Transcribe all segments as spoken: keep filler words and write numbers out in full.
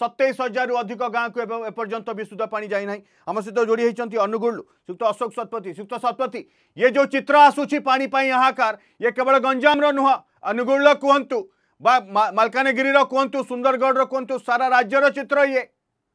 सतैश हजार रु अधिक गाँव को एपर्यंत विशुद्ध पानी जाई ना। आम सहित जोड़ी होती अनुगुल श्रीयुक्त अशोक शतपथी। श्रीयुक्त शतपथी, ये जो चित्र आसूची पानी पाई हाहाकार ये केवल गंजाम नुह, अनुगुल कहतु बा मालकानगिरी कहतु, सुंदरगढ़ कहतु, सारा राज्यर चित्र ये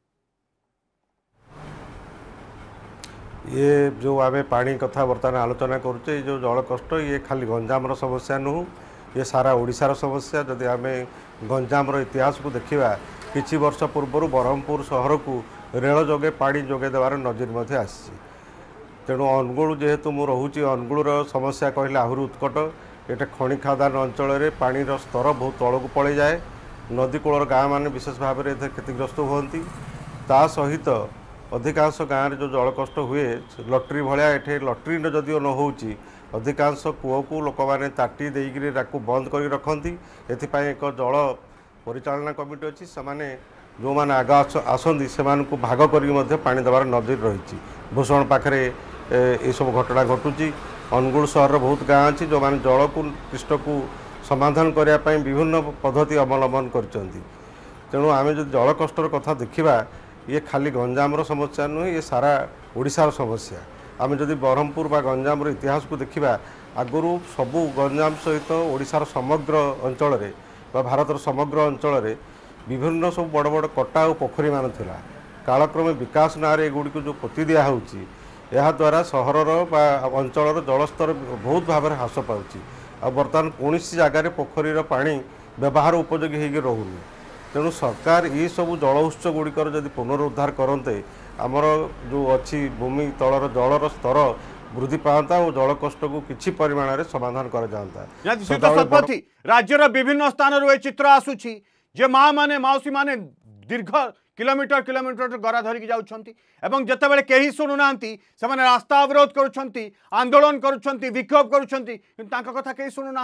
ये जो आम पानी कथा बर्तमान आलोचना करुचे, जो जल कष्ट ये खाली गंजाम समस्या नुह, ये सारा ओडिशार समस्या। जदि आम गंजाम इतिहास को देखा किछि वर्ष पूर्व ब्रह्मपुर सहर को रेल जोगे पानी जोगे देवार नजर मध्य आसी। तेणु अनुगुल जेहेतु मु रोचे, अनुगुलर समस्या कहले आहरी उत्कट। ये खनि खादान अंचल पानी स्तर बहुत तल को पड़े जाए, नदी कूलर गाँ मैंने विशेष भाव में क्षतिग्रस्त होती। ता सहित अधिकांश गाँव जो जल कष्ट हुए लटरी भाया ये लटरी जदिओ न हो अधिकांश कूह को लोक मैंने ताटी देकर बंद कर रखती। एथिपाई एक जल परिचालना कमिटी अच्छी, से जो मैंने आग आसती से भाग कर पानी देवार नजर रही। भूषण पाखे ये सब घटना घटुची। अनुगुल सहर बहुत गाँ अच्छी जो मैंने जल को पृष्ठ को समाधान करने विभिन्न पद्धति अवलंबन कर। तेणु आम जो जल कष्टर कथा देखा ये खाली गंजाम समस्या नुहे, ये सारा ओडिशार समस्या। आम जदि ब्रह्मपुर बा गंजाम इतिहास को देखा आगु सबू गंजाम सहित ओडिशार समग्र अंचल बा भारतर समग्र अंचल विभिन्न सब बड़ बड़ कटा और पोखरी मान थिला। कालक्रमे विकास ना एगुड़ी को जो पोती दिया होउची यह द्वारा सहरर बा अंचल जलस्तर बहुत भाव में ह्रास पाउची। आ बर्तमान कौन जगार पोखरीर पानी व्यवहार उपयोगी होगी रोनी। तेणु सरकार ये सब जल उत्स गुड़िकर जदि पुनरुद्धार करते आमर जो अच्छी भूमि तलर जलर स्तर वृद्धि पाता और जल कष्ट को किसी परिमाण में समाधान कर जाता। राज्यर विभिन्न स्थान चित्र आसूची जे माँ माने मौसी माने दीर्घ किलोमीटर किलोमीटर गरा धरिकी जाउछंती एवं जतेबेले केही सुनुना से रास्ता अवरोध करुछंती, आंदोलन करुछंती, विक्षोभ करुछंती, किंतु तांका कथा केही सुनुना।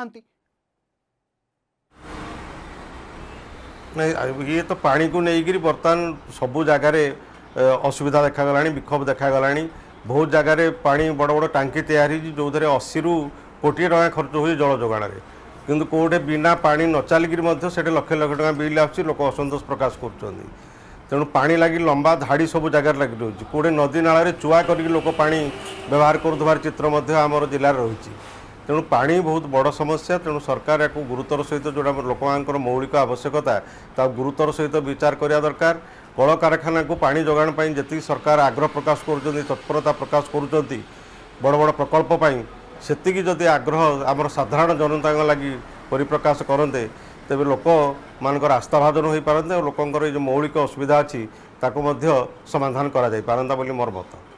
ये तो पानी को लेकर बर्तमान सबू जगार असुविधा देखागला, विक्षोभ देखागला। बहुत जगार पानी बड़ बड़ टांकी तैयारी जो थे अशी रु कोटी टका खर्च हुए जल जोगाण में, किंतु कौटे बिना पानी न चलिकी लक्ष लक्ष टका बिल आस लोक असंतोष प्रकाश कर। तेणु पानी लगी लंबा धाड़ी सब जगार लगी रही। कौटे नदी नाल चुआ करके लोक पानी व्यवहार कर चित्र आमर जिलार रही। तेणु पानी बहुत बड़ समस्या। तेणु सरकार या गुरुतर सहित जोड़ा लोक मौलिक आवश्यकता ता गुरुतर सहित विचार करने दरकार। कल कारखाना को पानी जोगाण जी सरकार आग्रह प्रकाश कर तत्परता प्रकाश कर बड़ बड़ प्रकल्प से जदि आग्रह आमर साधारण जनता लगी परिप्रकाश करते तेज लोक मानकर आस्था भाजन हो पारते और लोकंर जो मौलिक असुविधा अच्छी ताकू समाधान करा जाई पारंता बोली मोर मत।